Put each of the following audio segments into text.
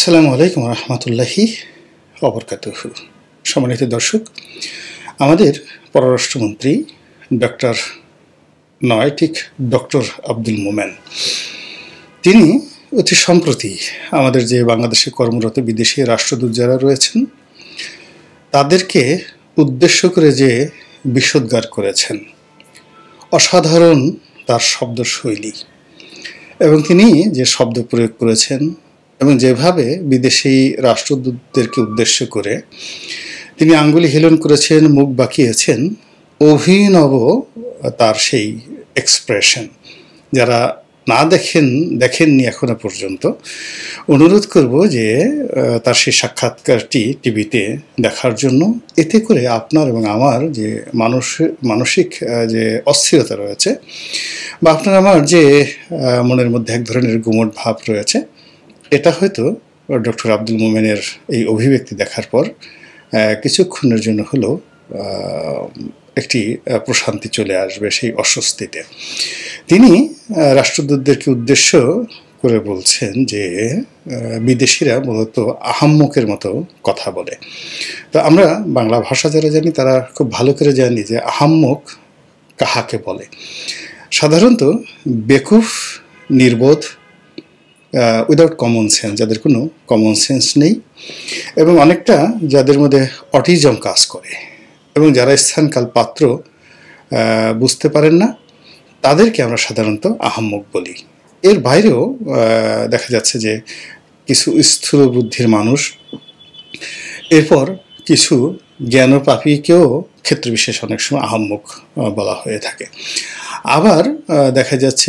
আসসালামু আলাইকুম রহমতুল্লাহি ওবরকাতুহু। সম্মানিত দর্শক, আমাদের পররাষ্ট্রমন্ত্রী ডক্টর ডক্টর আব্দুল মোমেন তিনি অতি সম্প্রতি আমাদের যে বাংলাদেশে কর্মরত বিদেশি রাষ্ট্রদূত যারা রয়েছেন তাদেরকে উদ্দেশ্য করে যে বিষোদ্গার করেছেন, অসাধারণ তার শব্দশৈলী এবং তিনি যে শব্দ প্রয়োগ করেছেন এবং যেভাবে বিদেশি রাষ্ট্রদূতদেরকে উদ্দেশ্য করে তিনি আঙ্গুলি হেলন করেছেন, মুখ বাঁকিয়েছেন, অভিনব তার সেই এক্সপ্রেশন। যারা না দেখেননি এখনো পর্যন্ত, অনুরোধ করব যে তার সেই সাক্ষাৎকারটি টিভিতে দেখার জন্য। এতে করে আপনার এবং আমার যে মানসিক যে অস্থিরতা রয়েছে বা আপনার আমার যে মনের মধ্যে এক ধরনের গুমট ভাব রয়েছে, এটা হয়তো ডক্টর আব্দুল মোমেনের এই অভিব্যক্তি দেখার পর কিছুক্ষণের জন্য হলেও একটি প্রশান্তি চলে আসবে সেই অস্বস্তিতে। তিনি রাষ্ট্রদূতদেরকে উদ্দেশ্য করে বলছেন যে বিদেশিরা মূলত আহাম্মকের মতো কথা বলে। তো আমরা বাংলা ভাষা যারা জানি তারা খুব ভালো করে জানি যে আহাম্মক কাহাকে বলে। সাধারণত বেকুফ, নির্বোধ, উইদাউট কমন সেন্স, যাদের কোনো কমন সেন্স নেই এবং অনেকটা যাদের মধ্যে অটিজম কাজ করে এবং যারা স্থানকাল পাত্র বুঝতে পারেন না, তাদেরকে আমরা সাধারণত আহাম্মক বলি। এর বাইরেও দেখা যাচ্ছে যে কিছু স্থূল বুদ্ধির মানুষ, এরপর কিছু জ্ঞানপাপীকেও ক্ষেত্রবিশেষ অনেক সময় আহাম্মক বলা হয়ে থাকে। আবার দেখা যাচ্ছে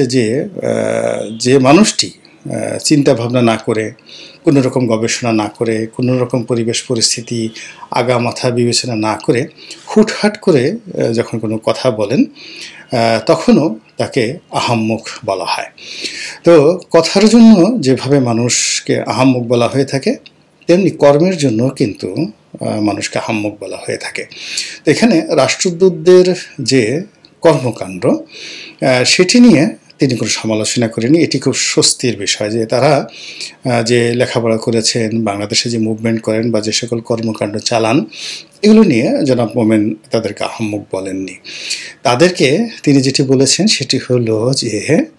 যে মানুষটি চিন্তা ভাবনা না করে, কোনো রকম গবেষণা না করে, কোনো রকম পরিবেশ পরিস্থিতি আগা মাথা বিবেচনা না করে হুটহাট করে যখন কোনো কথা বলেন তখনও তাকে আহাম্মক বলা হয়। তো কথার জন্য যেভাবে মানুষকে আহাম্মক বলা হয়ে থাকে, তেমনি কর্মের জন্য কিন্তু মানুষকে আহাম্মক বলা হয়ে থাকে। তো এখানে রাষ্ট্রদূতদের যে কর্মকাণ্ড সেটি নিয়ে তিনি কোনো সমালোচনা করেনি। এটি খুব স্বস্তির বিষয় যে তারা যে লেখাপড়া করেছেন, বাংলাদেশে যে মুভমেন্ট করেন বা যে সকল কর্মকাণ্ড চালান, এগুলো নিয়ে জনাব মোমেন তাদেরকে আহাম্মক বলেননি। তাদেরকে তিনি যেটি বলেছেন সেটি হলো যে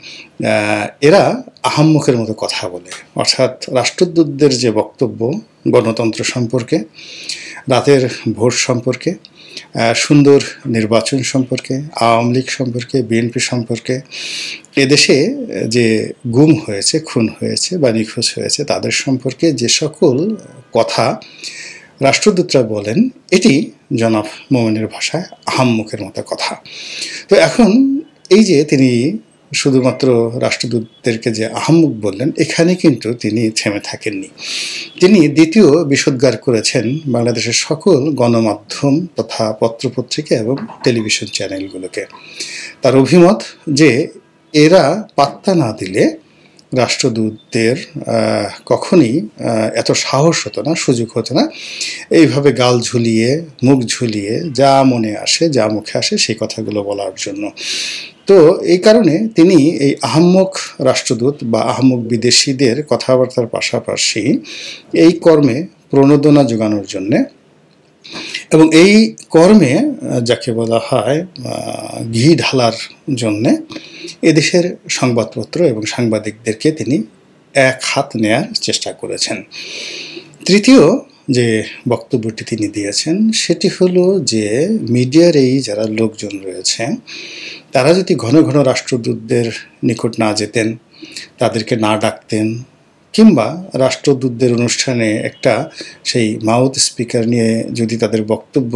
এরা আহাম্মকের মতো কথা বলে, অর্থাৎ রাষ্ট্রদূতদের যে বক্তব্য গণতন্ত্র সম্পর্কে, রাতের ভোট সম্পর্কে, সুন্দর নির্বাচন সম্পর্কে, আওয়ামী লীগ সম্পর্কে, বিএনপি সম্পর্কে, এদেশে যে গুম হয়েছে, খুন হয়েছে বা নিখোঁজ হয়েছে তাদের সম্পর্কে যে সকল কথা রাষ্ট্রদূতরা বলেন, এটি জনাব মোমেনের ভাষায় আহাম্মকের মতো কথা। তো এখন এই যে তিনি শুধুমাত্র রাষ্ট্রদূতদেরকে যে আহাম্মক বললেন, এখানে কিন্তু তিনি থেমে থাকেননি। তিনি দ্বিতীয় বিষোদ্গার করেছেন বাংলাদেশের সকল গণমাধ্যম তথা পত্রপত্রিকা এবং টেলিভিশন চ্যানেলগুলোকে। তার অভিমত যে এরা পাত্তা না দিলে রাষ্ট্রদূতদের কখনই এত সাহস হতো না, সুযোগ হতো না এইভাবে গাল ঝুলিয়ে, মুখ ঝুলিয়ে যা মনে আসে, যা মুখে আসে সেই কথাগুলো বলার জন্য। তো এই কারণে তিনি এই আহাম্মক রাষ্ট্রদূত বা আহাম্মক বিদেশিদের কথাবার্তার পাশাপাশি এই কর্মে প্রণোদনা যোগানোর জন্যে এবং এই কর্মে যাকে বলা হয় ঘি ঢালার জন্যে এদেশের সংবাদপত্র এবং সাংবাদিকদেরকে তিনি এক হাত নেয়ার চেষ্টা করেছেন। তৃতীয় যে বক্তব্যটি তিনি দিয়েছেন সেটি হলো যে মিডিয়ার এই যারা লোকজন রয়েছে তারা যদি ঘন ঘন রাষ্ট্রদূতদের নিকট না যেতেন, তাদেরকে না ডাকতেন, কিংবা রাষ্ট্রদূতদের অনুষ্ঠানে একটা সেই মাউথ স্পিকার নিয়ে যদি তাদের বক্তব্য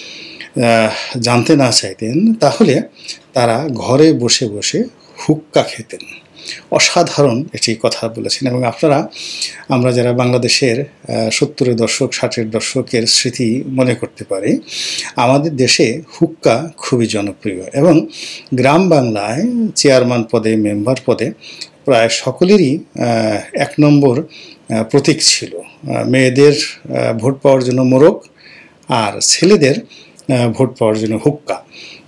জানতে না চাইতেন, তাহলে তারা ঘরে বসে বসে হুক্কা খেতেন। অসাধারণ এটি কথা বলেছেন। এবং আমরা যারা বাংলাদেশের 70-এর দশক 60-এর দশকের স্মৃতি মনে করতে পারি, আমাদের দেশে হুক্কা খুবই জনপ্রিয় এবং গ্রাম বাংলায় চেয়ারম্যান পদে, মেম্বার পদে প্রায় সকলেরই 1 নম্বর প্রতীক ছিল। মেয়েদের ভোট পাওয়ার জন্য মোরগ আর ছেলেদের ভোট পাওয়ার জন্য হুক্কা।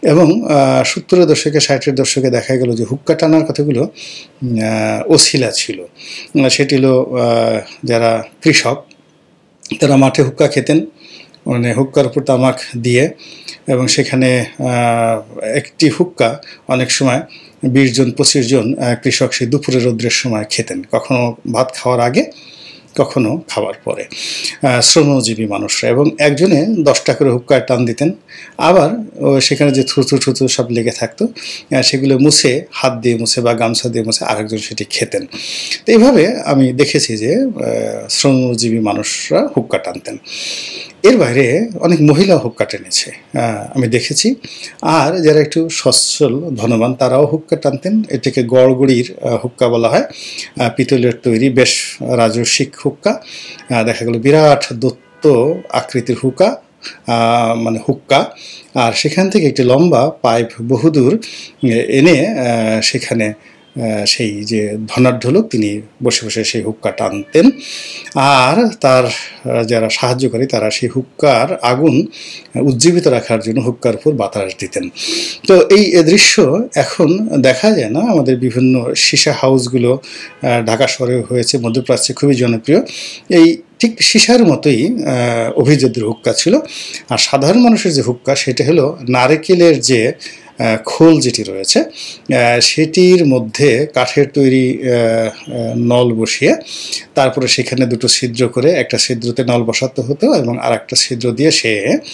এবং 70-এর দশকে 60-এর দশকে দেখা গেল যে হুক্কা টানার কথাগুলো অছিলা ছিল। সেটি হলো যারা কৃষক তারা মাঠে হুক্কা খেতেন, মানে হুক্কার উপর তামাক দিয়ে, এবং সেখানে একটি হুক্কা অনেক সময় 20 জন 25 জন কৃষক সেই দুপুরের রৌদ্রের সময় খেতেন, কখনো ভাত খাওয়ার আগে, কখনো খাওয়ার পরে, শ্রমজীবী মানুষরা। এবং একজনে 10টা করে হুক্কায় টান দিতেন, আবার সেখানে যে থুতু থুতু সব লেগে থাকতো সেগুলো মুছে, হাত দিয়ে মুছে বা গামছা দিয়ে মুছে আরেকজন সেটি খেতেন। তো এইভাবে আমি দেখেছি যে শ্রমজীবী মানুষরা হুক্কা টানতেন। এর বাইরে অনেক মহিলা হুক্কা টেনেছে আমি দেখেছি। আর যারা একটু সচ্ছল ধনবান তারাও হুক্কা টানতেন। এটাকে গড়গড়ির হুক্কা বলা হয়, পিতলের তৈরি বেশ রাজস্বিক হুক্কা। দেখা গেল বিরাট দত্ত আকৃতির হুক্কা, মানে হুক্কা, আর সেখান থেকে একটি লম্বা পাইপ বহুদূর এনে সেখানে সেই যে ধনাঢ্যলোক তিনি বসে বসে সেই হুক্কা টানতেন, আর তার যারা সাহায্যকারী তারা সেই হুক্কার আগুন উজ্জীবিত রাখার জন্য হুক্কার উপর বাতাস দিতেন। তো এই দৃশ্য এখন দেখা যায় না। আমাদের বিভিন্ন সীসা হাউসগুলো ঢাকা শহরে হয়েছে, মধ্যপ্রাচ্যে খুবই জনপ্রিয়। এই ঠিক সীসার মতোই অভিজাতদের হুক্কা ছিল। আর সাধারণ মানুষের যে হুক্কা সেটা হলো নারকেলের যে খোল যেটি রয়েছে সেটির মধ্যে কাঠের তৈরি নল বসিয়ে তারপরে সেখানে দুটো ছিদ্র করে, একটা ছিদ্রতে নল বসাতে হতো এবং আর একটা ছিদ্র দিয়ে সে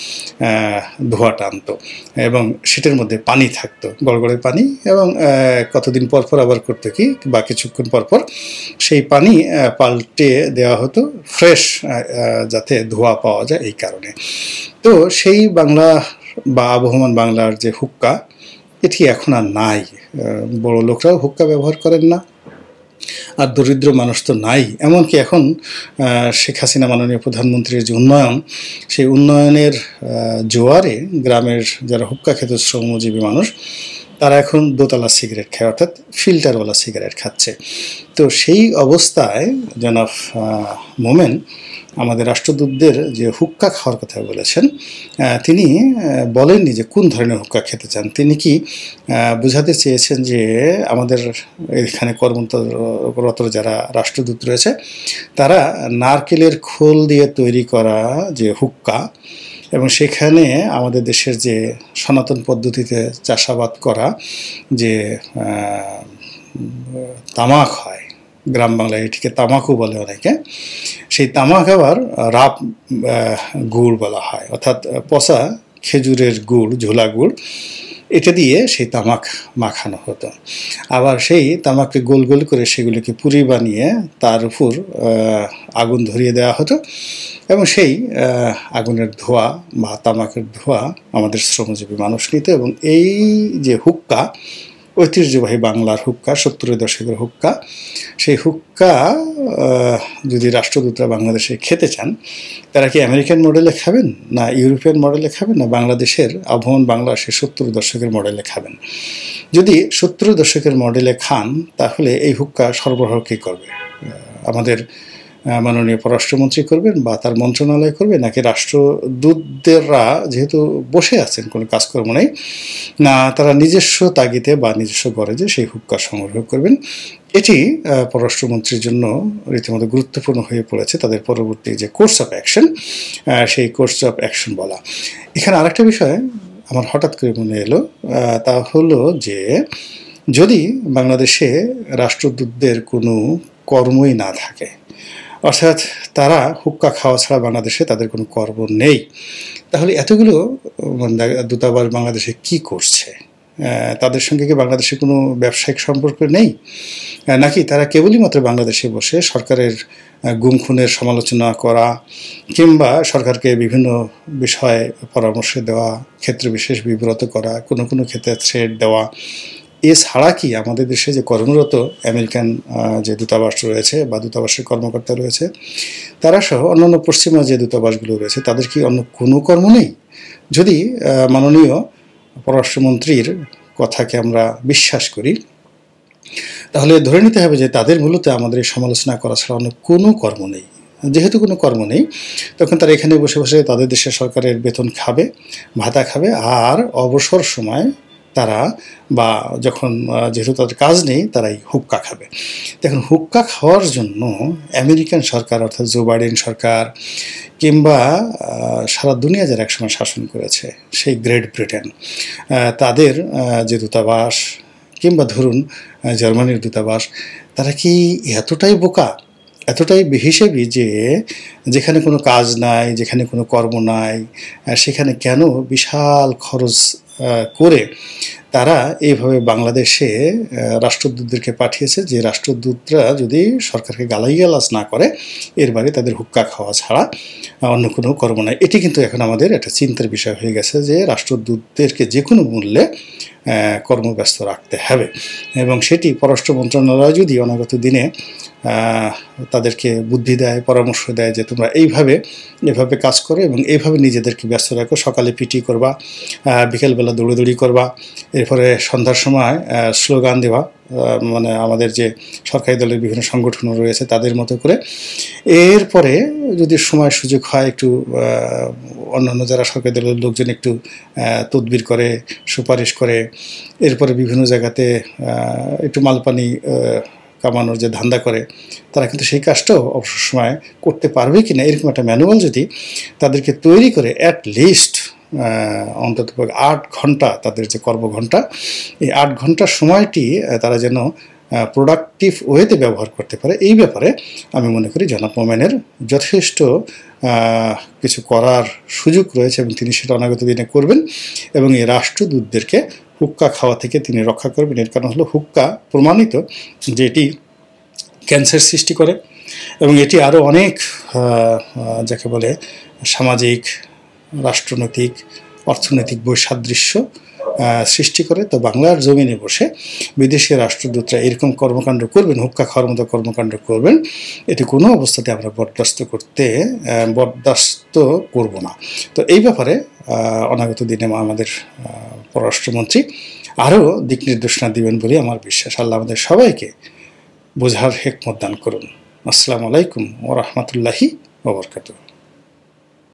ধোঁয়া টানতো, এবং সেটার মধ্যে পানি থাকতো, গড়গড়ে পানি, এবং কতদিন পর পর আবার করতো কি বা কিছুক্ষণ পর পর সেই পানি পাল্টে দেওয়া হতো, ফ্রেশ যাতে ধোঁয়া পাওয়া যায় এই কারণে। তো সেই বাংলা বা আবহমান বাংলার যে হুক্কা এটি এখন আর নাই। বড় লোকরাও হুক্কা ব্যবহার করেন না, আর দরিদ্র মানুষ তো নাই। এমনকি এখন শেখ হাসিনা মাননীয় প্রধানমন্ত্রীর যে উন্নয়ন, সেই উন্নয়নের জোয়ারে গ্রামের যারা হুক্কা খেত শ্রমজীবী মানুষ তারা এখন দোতলা সিগারেট খায়, অর্থাৎ ফিল্টারওয়ালা সিগারেট খাচ্ছে। তো সেই অবস্থায় জনাব মোমেন আমাদের রাষ্ট্রদূতদের যে হুক্কা খাওয়ার কথা বলেছেন, তিনি বলেননি যে কোন ধরনের হুক্কা খেতে চান। তিনি কি বোঝাতে চেয়েছেন যে আমাদের এখানে কর্মরত যারা রাষ্ট্রদূত রয়েছে তারা নারকেলের খোল দিয়ে তৈরি করা যে হুক্কা, এবং সেখানে আমাদের দেশের যে সনাতন পদ্ধতিতে চাষাবাদ করা যে তামাক হয়, গ্রাম বাংলায় এটিকে তামাকও বলে অনেকে, সেই তামাক আবার রাব গুড় বলা হয়, অর্থাৎ পচা খেজুরের গুড়, ঝোলা গুড়, এটা দিয়ে সেই তামাক মাখানো হতো। আবার সেই তামাককে গোল গোল করে সেগুলোকে পুরি বানিয়ে তার উপর আগুন ধরিয়ে দেওয়া হতো, এবং সেই আগুনের ধোঁয়া বা তামাকের ধোঁয়া আমাদের শ্রমজীবী মানুষ নিত। এবং এই যে হুক্কা, ঐতিহ্যবাহী বাংলার হুক্কা, 70-এর দশকের হুক্কা, সেই হুক্কা যদি রাষ্ট্রদূতরা বাংলাদেশে খেতে চান, তারা কি আমেরিকান মডেলে খাবেন, না ইউরোপিয়ান মডেলে খাবেন, না বাংলাদেশের আবহমান বাংলা সেই 70-এর দশকের মডেলে খাবেন? যদি 70-এর দশকের মডেলে খান তাহলে এই হুক্কা সরবরাহ কে করবে? আমাদের মাননীয় পররাষ্ট্রমন্ত্রী করবেন বা তার মন্ত্রণালয় করবে, নাকি রাষ্ট্রদূতদেররা যেহেতু বসে আছেন, কোনো কাজকর্ম নেই, না তারা নিজস্ব তাগিদে বা নিজস্ব গরজে সেই হুক্কা সংগ্রহ করবেন? এটি পররাষ্ট্রমন্ত্রীর জন্য রীতিমতো গুরুত্বপূর্ণ হয়ে পড়েছে, তাদের পরবর্তী যে কোর্স অফ অ্যাকশন, সেই কোর্স অফ অ্যাকশন বলা। এখানে আরেকটা বিষয় আমার হঠাৎ করে মনে এলো, তা হলো যে যদি বাংলাদেশে রাষ্ট্রদূতদের কোনো কর্মই না থাকে, অর্থাৎ তারা হুক্কা খাওয়া ছাড়া বাংলাদেশে তাদের কোনো কর্ম নেই, তাহলে এতগুলো দূতাবাস বাংলাদেশে কি করছে? তাদের সঙ্গে কি বাংলাদেশে কোনো ব্যবসায়িক সম্পর্ক নেই, নাকি তারা কেবলই মাত্র বাংলাদেশে বসে সরকারের গুম খুনের সমালোচনা করা কিংবা সরকারকে বিভিন্ন বিষয়ে পরামর্শ দেওয়া, ক্ষেত্র বিশেষ বিব্রত করা, কোনো কোনো ক্ষেত্রে থ্রেট দেওয়া, এছাড়া কি আমাদের দেশে যে কর্মরত আমেরিকান যে দূতাবাস রয়েছে বা দূতাবাসের কর্মকর্তা রয়েছে তারা সহ অন্যান্য পশ্চিমা যে দূতাবাসগুলো রয়েছে তাদের কি অন্য কোনো কর্ম নেই? যদি মাননীয় পররাষ্ট্রমন্ত্রীর কথাকে আমরা বিশ্বাস করি তাহলে ধরে নিতে হবে যে তাদের মূলত আমাদের এই সমালোচনা করা ছাড়া অন্য কোনো কর্ম নেই। যেহেতু কোনো কর্ম নেই, তখন তারা এখানে বসে বসে তাদের দেশের সরকারের বেতন খাবে, ভাতা খাবে, আর অবসর সময় তারা বা যখন যেহেতু তাদের কাজ নেই তারাই হুক্কা খাবে। দেখুন, হুক্কা খাওয়ার জন্য আমেরিকান সরকার অর্থাৎ জো বাইডেন সরকার কিংবা সারা দুনিয়া যারা একসময় শাসন করেছে সেই গ্রেট ব্রিটেন, তাদের যে দূতাবাস কিংবা ধরুন জার্মানির দূতাবাস, তারা কি এতটাই বোকা, এতটাই বেহিসেবি যে যেখানে কোনো কাজ নাই, যেখানে কোনো কর্ম নাই, সেখানে কেন বিশাল খরচ করে তারা এইভাবে বাংলাদেশে রাষ্ট্রদূতদেরকে পাঠিয়েছে, যে রাষ্ট্রদূতরা যদি সরকারকে গালাইগালাজ না করে এর বাইরে তাদের হুক্কা খাওয়া ছাড়া অন্য কোনো কর্ম নাই। এটি কিন্তু এখন আমাদের একটা চিন্তার বিষয় হয়ে গেছে যে রাষ্ট্রদূতদেরকে যে কোনো মূল্যে কর্মব্যস্ত রাখতে হবে, এবং সেটি পররাষ্ট্র মন্ত্রণালয় যদি অনাগত দিনে তাদেরকে বুদ্ধি দেয়, পরামর্শ দেয় যে তোমরা এভাবে কাজ করো এবং এইভাবে নিজেদেরকে ব্যস্ত রাখো, সকালে পিটি করবা, বিকেলবেলা দৌড়াদৌড়ি করবা, এরপরে সন্ধ্যার সময় স্লোগান দেওয়া, মানে আমাদের যে সরকারি দলের বিভিন্ন সংগঠনও রয়েছে তাদের মতো করে, এরপরে যদি সময় সুযোগ হয় একটু অন্যান্য যারা সরকারি দলের লোকজন একটু তদবির করে, সুপারিশ করে, এরপরে বিভিন্ন জায়গাতে একটু মালপানি কামানোর যে ধান্দা করে, তারা কিন্তু সেই কাজটাও অবসর সময় করতে পারবে কিনা এরকম একটা ম্যানুয়াল যদি তাদেরকে তৈরি করে অ্যাট লিস্ট অন্তত 8 ঘন্টা তাদের যে কর্মঘণ্টা, এই 8 ঘন্টার সময়টি তারা যেন প্রোডাক্টিভ ওয়েতে ব্যবহার করতে পারে, এই ব্যাপারে আমি মনে করি জনাব মোমেনের যথেষ্ট কিছু করার সুযোগ রয়েছে এবং তিনি সেটা অনাগত দিনে করবেন এবং এই রাষ্ট্রদূতদেরকে হুক্কা খাওয়া থেকে তিনি রক্ষা করবেন। এর কারণ হলো হুক্কা প্রমাণিত যে এটি ক্যান্সার সৃষ্টি করে এবং এটি আরও অনেক যাকে বলে সামাজিক, রাষ্ট্রনৈতিক, অর্থনৈতিক বৈসাদৃশ্য সৃষ্টি করে। তো বাংলার জমিনে বসে বিদেশি রাষ্ট্রদূতরা এরকম কর্মকাণ্ড করবেন, হুক্কা খাওয়ার মতো কর্মকাণ্ড করবেন, এটি কোনো অবস্থাতে আমরা বরদাস্ত করব না। তো এই ব্যাপারে অনাগত দিনে আমাদের পররাষ্ট্রমন্ত্রী আরও দিক নির্দেশনা দিবেন বলে আমার বিশ্বাস। আল্লাহ আমাদের সবাইকে বোঝার হিকমত দান করুন। আসসালামু আলাইকুম ওয়া রাহমাতুল্লাহি ওয়া বারাকাতুহু।